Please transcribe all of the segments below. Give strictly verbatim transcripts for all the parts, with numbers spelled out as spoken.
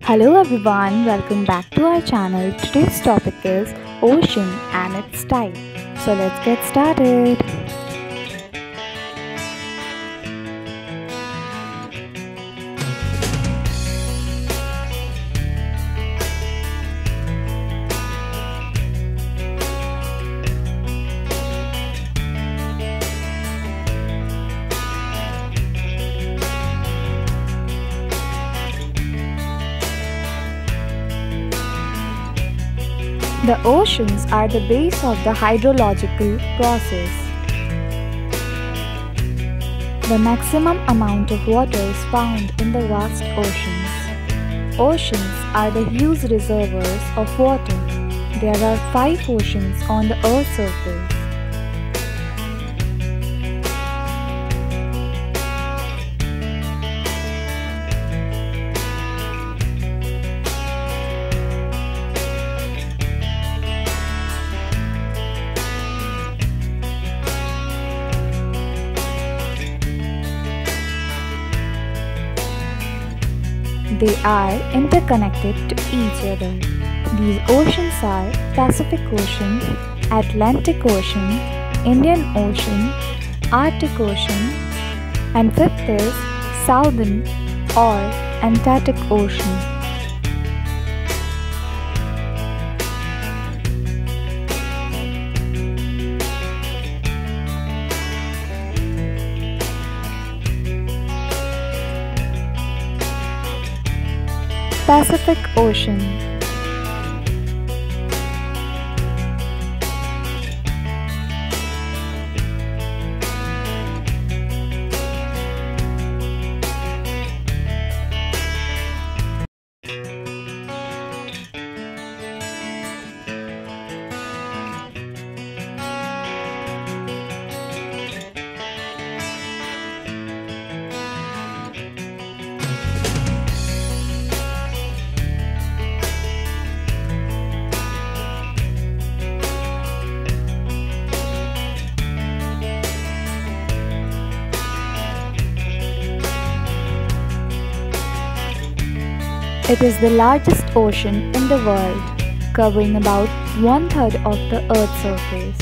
Hello everyone, welcome back to our channel. Today's topic is ocean and its type. So let's get started. The oceans are the base of the hydrological process. The maximum amount of water is found in the vast oceans. Oceans are the huge reservoirs of water. There are five oceans on the Earth's surface. They are interconnected to each other. These oceans are Pacific Ocean, Atlantic Ocean, Indian Ocean, Arctic Ocean, and fifth is Southern or Antarctic Ocean. Pacific Ocean. It is the largest ocean in the world, covering about one-third of the Earth's surface.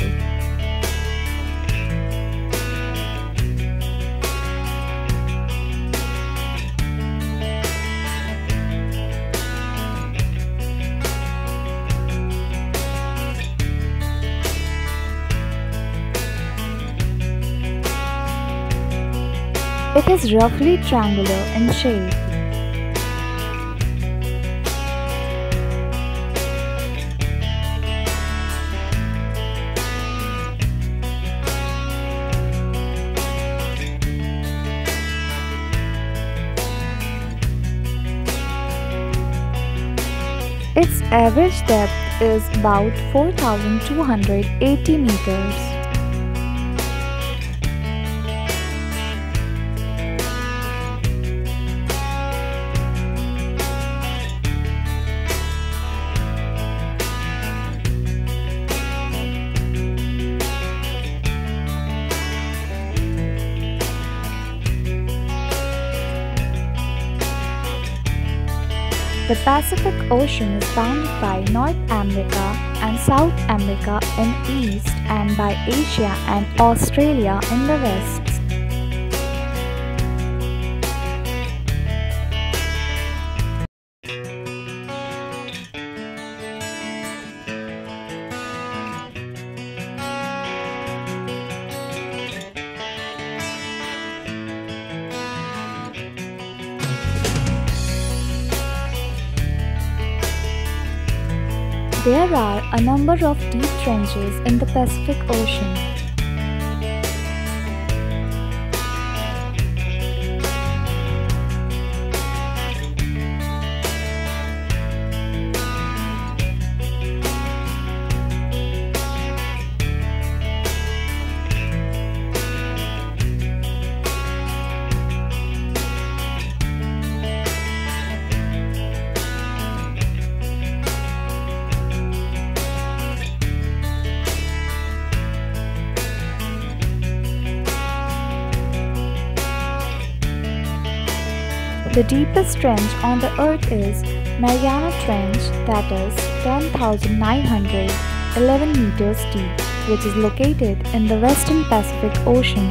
It is roughly triangular in shape. Its average depth is about four thousand two hundred eighty meters. The Pacific Ocean is bounded by North America and South America in east and by Asia and Australia in the west. There are a number of deep trenches in the Pacific Ocean. The deepest trench on the Earth is Mariana Trench, that is ten thousand nine hundred eleven meters deep, which is located in the Western Pacific Ocean.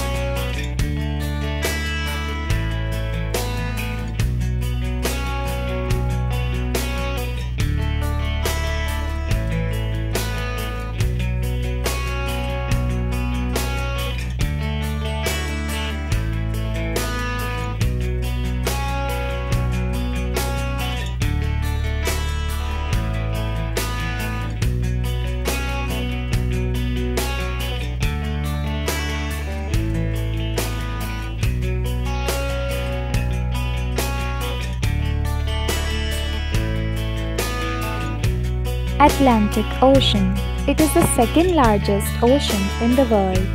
Atlantic Ocean. It is the second largest ocean in the world.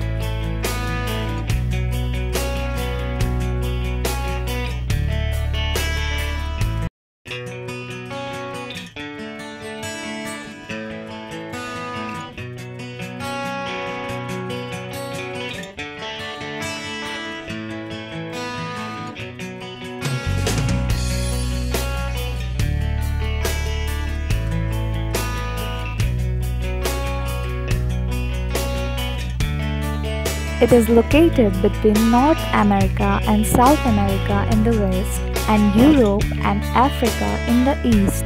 It is located between North America and South America in the west and Europe and Africa in the east.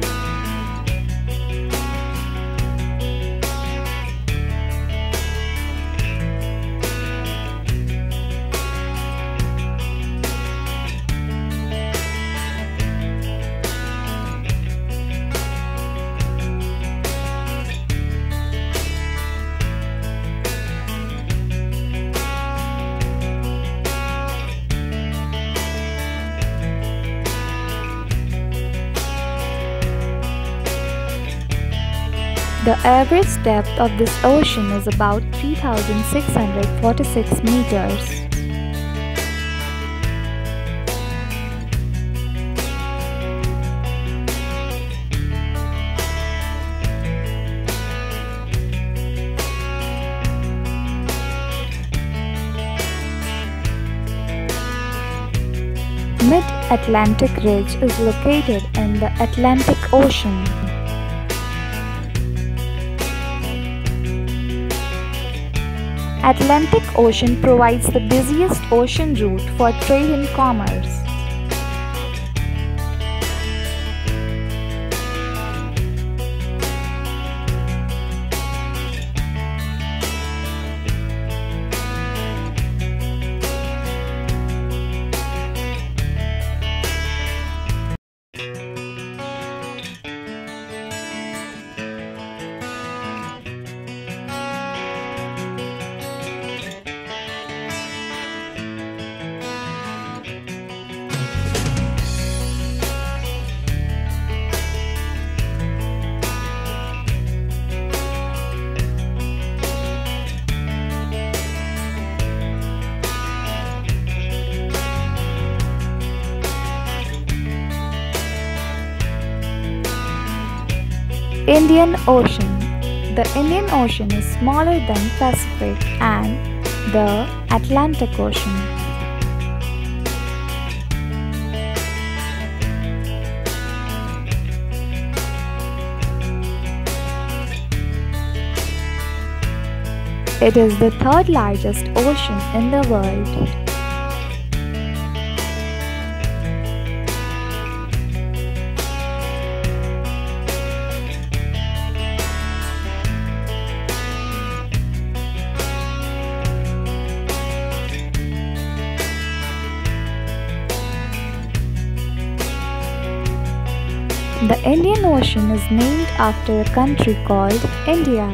The average depth of this ocean is about three thousand six hundred forty-six meters. Mid-Atlantic Ridge is located in the Atlantic Ocean. Atlantic Ocean provides the busiest ocean route for trade and commerce. Indian Ocean. The Indian Ocean is smaller than Pacific and the Atlantic Ocean. It is the third largest ocean in the world. The Indian Ocean is named after a country called India.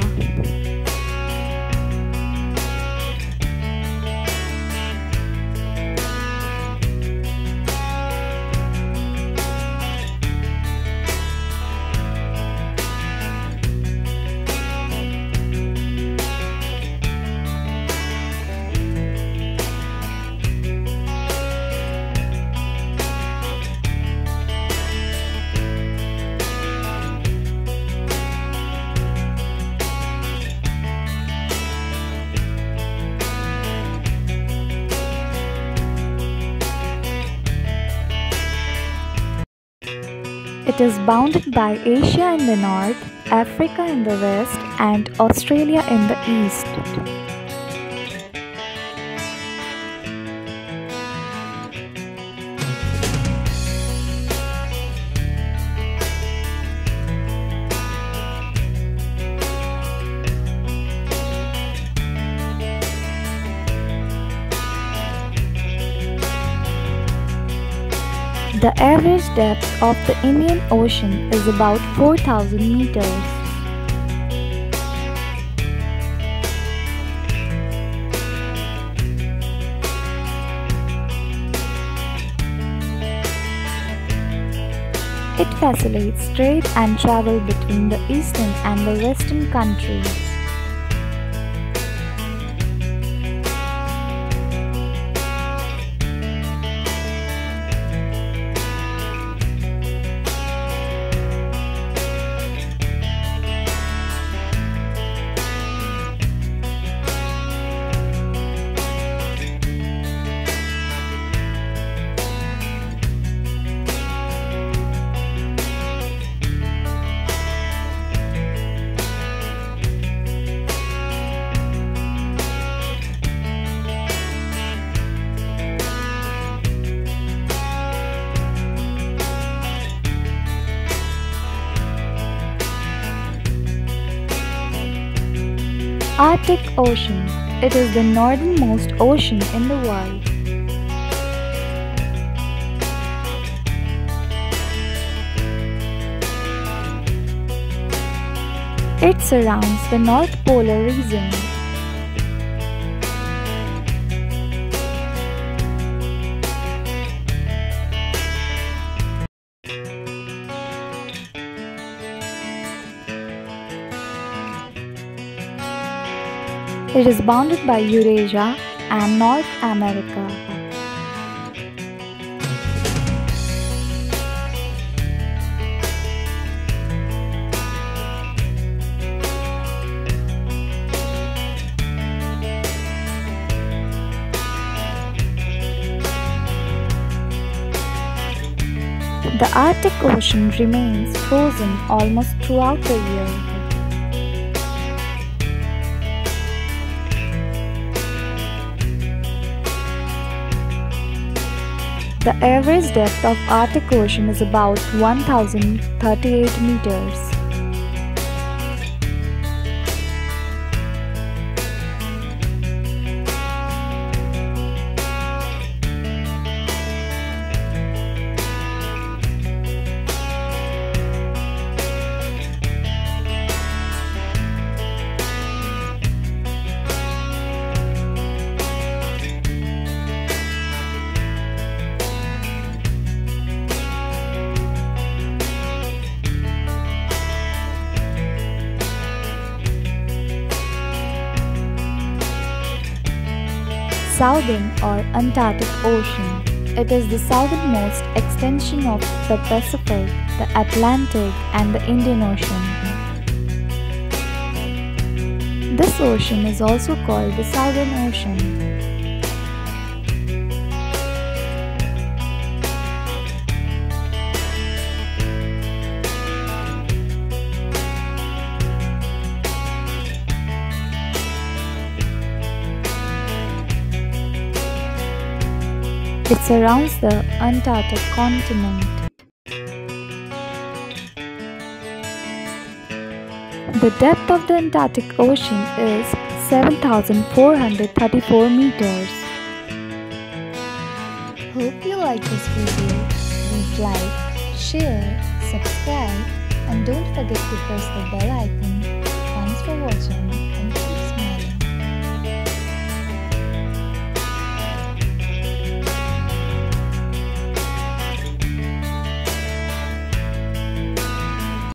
It is bounded by Asia in the north, Africa in the west, and Australia in the east. The average depth of the Indian Ocean is about four thousand meters. It facilitates trade and travel between the eastern and the western countries. Arctic Ocean. It is the northernmost ocean in the world. It surrounds the North Polar region. It is bounded by Eurasia and North America. The Arctic Ocean remains frozen almost throughout the year. The average depth of Arctic Ocean is about one thousand thirty-eight meters. Southern or Antarctic Ocean. It is the southernmost extension of the Pacific, the Atlantic, and the Indian Ocean. This ocean is also called the Southern Ocean. It surrounds the Antarctic continent. The depth of the Antarctic Ocean is seven thousand four hundred thirty-four meters. Hope you like this video. Please like, share, subscribe, and don't forget to press the bell icon. Thanks for watching.